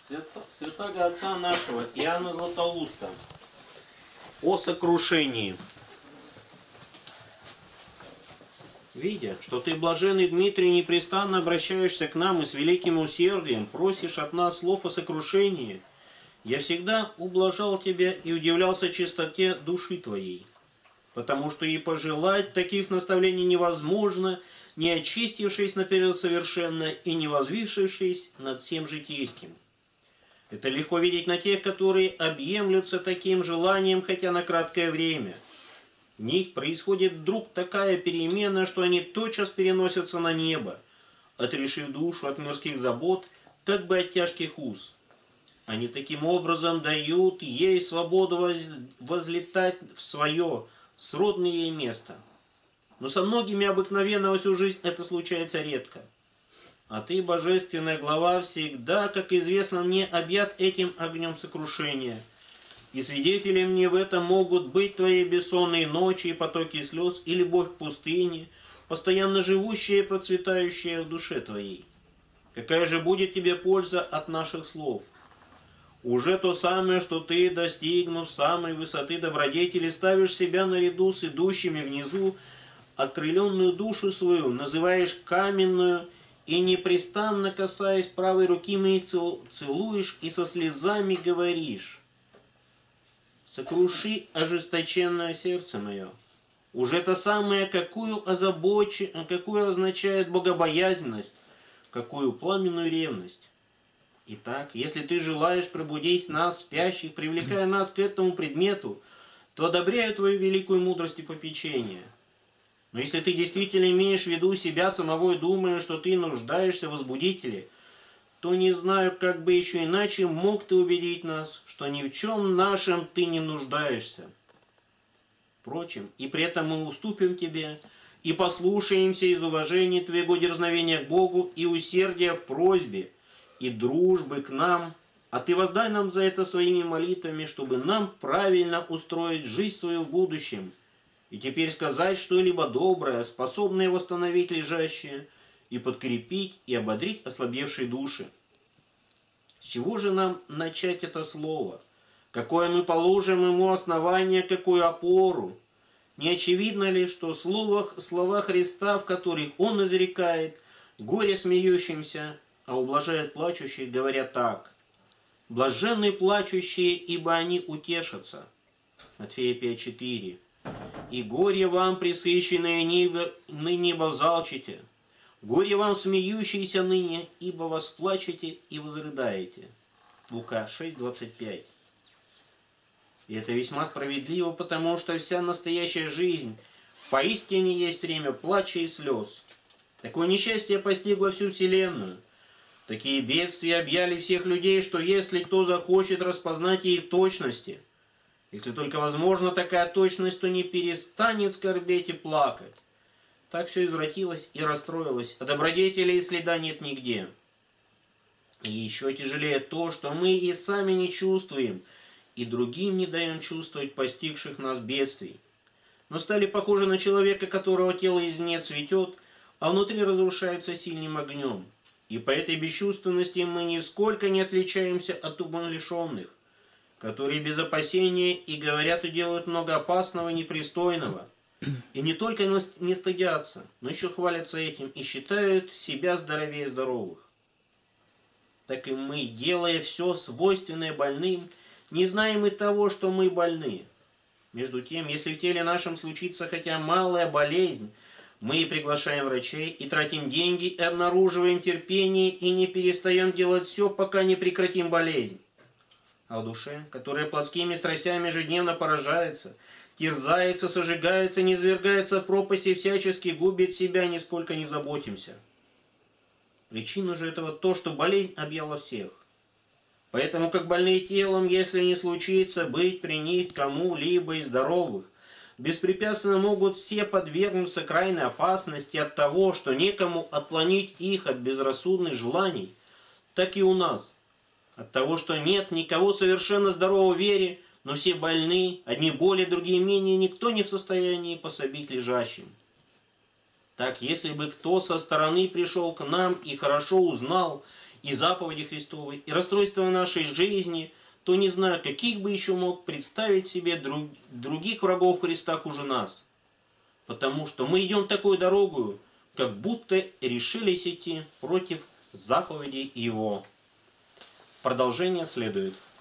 Святаго отца нашего Иоанна Златоуста о сокрушении. Видя, что ты, блаженный Дмитрий, непрестанно обращаешься к нам и с великим усердием просишь от нас слов о сокрушении, я всегда ублажал тебя и удивлялся чистоте души твоей, потому что и пожелать таких наставлений невозможно, не очистившись наперед совершенно и не возвысившись над всем житейским. Это легко видеть на тех, которые объемлются таким желанием, хотя на краткое время. В них происходит вдруг такая перемена, что они тотчас переносятся на небо, отрешив душу от мирских забот, как бы от тяжких уз. Они таким образом дают ей свободу возлетать в свое сродное ей место. Но со многими обыкновенно всю жизнь это случается редко. А ты, божественная глава, всегда, как известно мне, объят этим огнем сокрушения. И свидетелем мне в этом могут быть твои бессонные ночи и потоки слез, и любовь к пустыне, постоянно живущая и процветающая в душе твоей. Какая же будет тебе польза от наших слов? Уже то самое, что ты, достигнув самой высоты добродетели, ставишь себя наряду с идущими внизу, окрыленную душу свою называешь каменную, и непрестанно касаясь правой руки моей целуешь и со слезами говоришь: сокруши ожесточенное сердце мое. Уже то самое, какую означает богобоязненность, какую пламенную ревность. Итак, если ты желаешь пробудить нас, спящих, привлекая нас к этому предмету, то одобряю твою великую мудрость и попечение. Но если ты действительно имеешь в виду себя самого и думаешь, что ты нуждаешься в возбудителе, то не знаю, как бы еще иначе мог ты убедить нас, что ни в чем нашем ты не нуждаешься. Впрочем, и при этом мы уступим тебе, и послушаемся из уважения твоего дерзновения к Богу и усердия в просьбе, и дружбы к нам, а ты воздай нам за это своими молитвами, чтобы нам правильно устроить жизнь свою в будущем, и теперь сказать что-либо доброе, способное восстановить лежащее, и подкрепить и ободрить ослабевшие души. С чего же нам начать это слово? Какое мы положим ему основание, какую опору? Не очевидно ли, что слова Христа, в которых он изрекает горе смеющимся, а ублажает плачущих, говорят так: «Блаженны плачущие, ибо они утешатся». Матфея 5:4. «И горе вам, пресыщенные ныне возалчите, горе вам, смеющиеся ныне, ибо восплачете и возрыдаете». Лука 6:25. И это весьма справедливо, потому что вся настоящая жизнь поистине есть время плача и слез. Такое несчастье постигло всю вселенную. Такие бедствия объяли всех людей, что если кто захочет распознать их точности, если только возможно такая точность, то не перестанет скорбеть и плакать. Так все извратилось и расстроилось, а добродетели и следа нет нигде. И еще тяжелее то, что мы и сами не чувствуем, и другим не даем чувствовать постигших нас бедствий. Мы стали похожи на человека, которого тело извне цветет, а внутри разрушается сильным огнем. И по этой бесчувственности мы нисколько не отличаемся от умалишенных, которые без опасения и говорят и делают много опасного и непристойного, и не только не стыдятся, но еще хвалятся этим и считают себя здоровее здоровых. Так и мы, делая все свойственное больным, не знаем и того, что мы больны. Между тем, если в теле нашем случится хотя малая болезнь, мы и приглашаем врачей, и тратим деньги, и обнаруживаем терпение, и не перестаем делать все, пока не прекратим болезнь. А в душе, которая плотскими страстями ежедневно поражается, терзается, сожигается, низвергается в пропасть и всячески губит себя, нисколько не заботимся. Причина же этого то, что болезнь объяла всех. Поэтому, как больные телом, если не случится быть при них кому-либо из здоровых, беспрепятственно могут все подвергнуться крайней опасности от того, что некому отклонить их от безрассудных желаний, так и у нас. От того, что нет никого совершенно здорового в вере, но все больны, одни более, другие менее, никто не в состоянии пособить лежащим. Так, если бы кто со стороны пришел к нам и хорошо узнал и заповеди Христовы, и расстройства нашей жизни, то не знаю, каких бы еще мог представить себе других врагов Христа хуже нас. Потому что мы идем такой дорогою, как будто решились идти против заповедей Его. Продолжение следует.